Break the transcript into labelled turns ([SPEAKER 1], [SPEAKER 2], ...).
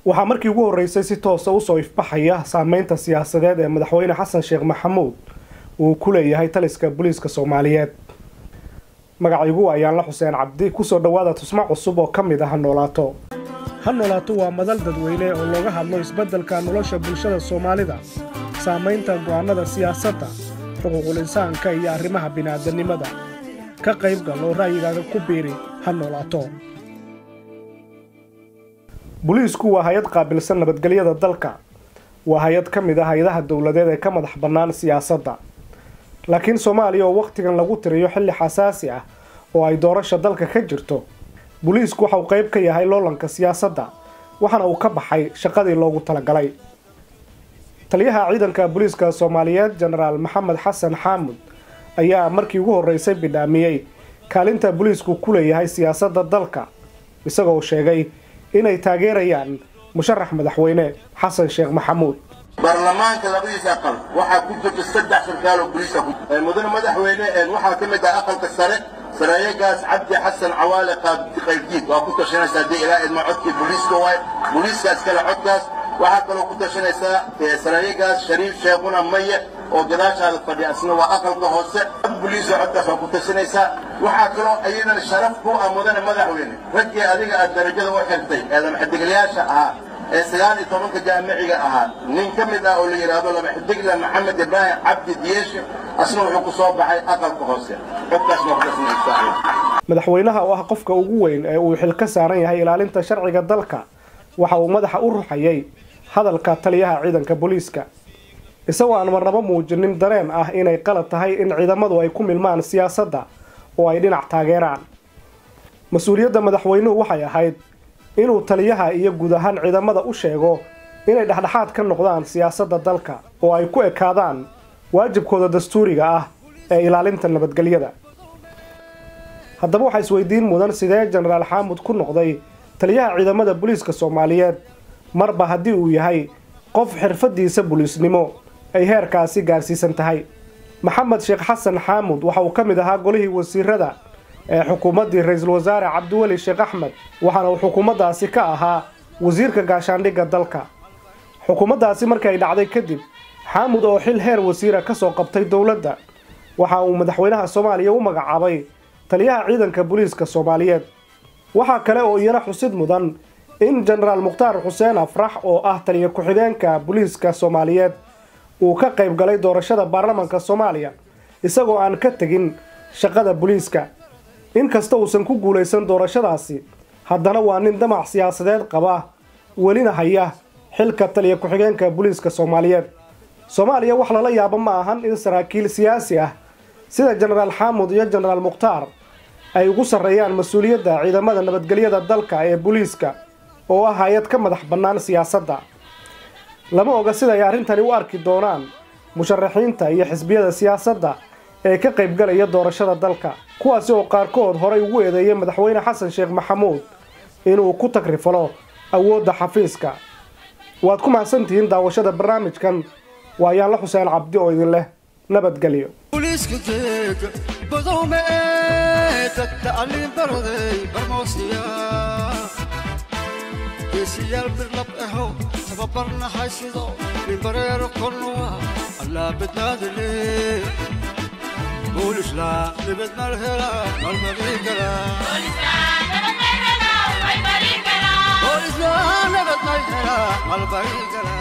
[SPEAKER 1] waxaa markii ugu horeysay si toos ah u soo ifbaxaya saameynta siyaasadeed ee madaxweyne xasan sheekh maxamuud uu ku leeyahay taliska booliiska Soomaaliyeed. magacaygu ayaan la Xuseen Cabdi ku soo dhawaada tusmac cusub oo kamid ah Noolaato. Noolaato waa madal dadweyne oo looga hadlo isbeddelka nolosha bulshada Soomaalida, saameynta go'aanada siyaasadda, xuquuqul insaanka iyo arrimaha bini'aadanimada. ka qayb gal oo ra'yigaaga ku biiri Noolaato. booliisku waa hay'ad qaabilsan nabadgelyada dalka. waa hay'ad kamid ah hay'adaha dawladeed ee ka madax bannaan siyaasadda. laakiin Soomaaliya oo waqtigan lagu tiriyo xilli xasaasi ah oo ay doorasho dalka ka jirto, booliisku waxa uu qayb ka yahay loolanka siyaasadda waxana uu ka baxay shaqadii loogu talagalay. taliyaha ciidanka booliiska Soomaaliyeed Generaal Maxamed Xasan Xaamud ayaa markii ugu horeysay bidhaamiyay kaalinta booliisku ku leeyahay siyaasadda dalka, isagoo sheegay inay taageerayaan musharax madaxweyne Xasan Sheekh Maxamuud.
[SPEAKER 2] baarlamaanka labadiisa aqal waxa ku jirta 3 sarkaal oo booliis ah mudane madaxweyne waxa kamid ah aqalka sare saraayaagaas Cabdi Xasan Cawaale qaybdiid waa ku tashanaysaa ilaa idma codkii booliiska way booliiskaas kala codkaas waxa kale ku tashanaysaa saraayaagaas Shariif Sheekhuna Maye oo gadaashaada fadhiya asna waa aqalka hoose booliis codkaas ku tashanaysaa waxa kale ayadana sharaf ku ah mudane madaxweyne ragii adiga aad darajada u xirtay madaxweynayaasha ah سياني طبعاً كجامعية أهان نين كمدا أو اللي يرادوا لما حدقنا محمد إبراهيم عبد ديش أصله حكو صوب بحي أقل قهوسي حكاش مقدسين الساعي
[SPEAKER 1] madaxweynaha oo ah qofka ugu weyn ee uu xil ka saaran yahay ilaalinta sharciga dalka waxa uu madaxa u ruxayay hadalka taliyaha ciidanka booliiska, isagoo aan marnaba muujinin dareen ah inay qalad tahay in ciidamadu ay ku milmaan siyaasadda oo ay dhinac taageeraan. mas'uuliyadda madaxweynuhu waxay ahayd inuu taliyaha iyo guud ahaan ciidamada u sheego inay dhexdhexaad ka noqdaan siyaasadda dalka oo ay ku ekaadaan waajibkooda dastuuriga ah ee ilaalinta nabadgelyada. haddaba waxa isweydiin mudan sidee Generaal Xaamud ku noqday taliyaha ciidamada booliiska Soomaaliyeed marba haddii uu yahay qof xirfadiisa booliisnimo ay heerkaasi gaarsiisan tahay. Maxamed Sheekh Xasan Xaamud waxa uu kamid ahaa golihii wasiirada xukuumaddii ra'iisul wasaare Cabdiweli Sheekh Axmed waxaana uu xukuumaddaasi ka ahaa wasiirka gaashaandhigga dalka. xukuumaddaasi markii ay dhacday kadib, Xaamud oo xil heer wasiira ka soo qabtay dawladda waxa uu madaxweynaha Soomaaliya u magacaabay taliyaha ciidanka booliiska Soomaaliyeed. waxa kale oo iyana xusid mudan in Generaal Mukhtaar Xuseen Afrax oo ah taliye ku-xigeenka booliiska Soomaaliyeed uu ka qayb galay doorashada baarlamaanka Soomaaliya isagoo aan ka tagin shaqada booliiska. inkasta uusan ku guuleysan doorashadaasi, haddana waa nin damac siyaasadeed qaba welina haya xilka taliye ku-xigeenka booliiska Soomaaliyeed. Soomaaliya wax lala yaabo ma ahan in saraakiil siyaasi ah sida Generaal Xaamud iyo Generaal Mukhtaar ay ugu sareeyaan mas'uuliyadda ciidamada nabadgelyada dalka ee booliiska oo ah hay'ad ka madax bannaan siyaasadda. lama oga sida ay arrintani u arki doonaan musharaxiinta iyo xisbiyada siyaasadda ee ka qayb galaya doorashada dalka, kuwaasi oo qaarkood horay ugu eedeeyay madaxweyne Xasan Sheekh Maxamuud inuu ku tagrifalo awoodda xafiiska. waad ku mahadsantihiin daawashada barnaamijkan. waayaan la Xuseen Cabdi oo idin leh nabadgelyo.
[SPEAKER 3] بوليس لا بدنا الهلا والبريقلا بوليس لا بدنا الهلا والبريقلا